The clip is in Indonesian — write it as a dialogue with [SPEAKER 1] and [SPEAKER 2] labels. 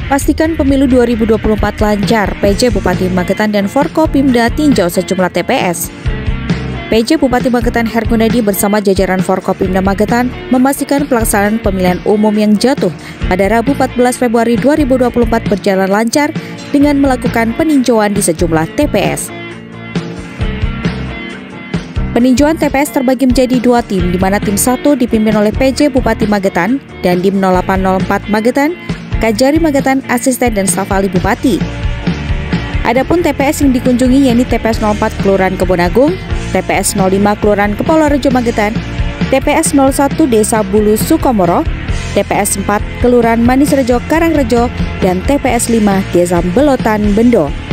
[SPEAKER 1] Pastikan pemilu 2024 lancar, PJ Bupati Magetan dan Forkopimda tinjau sejumlah TPS. PJ Bupati Magetan Hergunadi bersama jajaran Forkopimda Magetan memastikan pelaksanaan pemilihan umum yang jatuh pada Rabu 14 Februari 2024 berjalan lancar dengan melakukan peninjauan di sejumlah TPS. Peninjauan TPS terbagi menjadi dua tim, di mana tim 1 dipimpin oleh PJ Bupati Magetan dan Dim 0804 Magetan, Kajari Magetan, asisten dan staf ahli Bupati. Adapun TPS yang dikunjungi yakni TPS 04 Kelurahan Kebonagung, TPS 05 Kelurahan Kepulauan Magetan, TPS 01 Desa Bulu Sukomoro, TPS 4 Kelurahan Manisrejo Karangrejo, dan TPS 5 Desa Belotan Bendo.